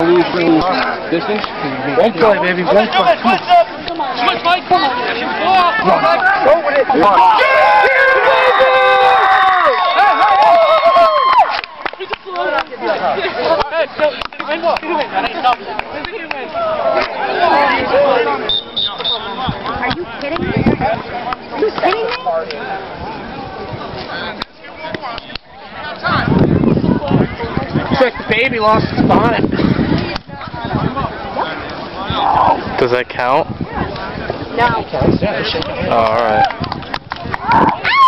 Distance? One play, baby. One play. Come on. Switch, Mike. Come on. Go with it. One. Are you kidding me? Are you kidding me? Looks like the baby lost his bonnet. Does that count? No. Oh, alright.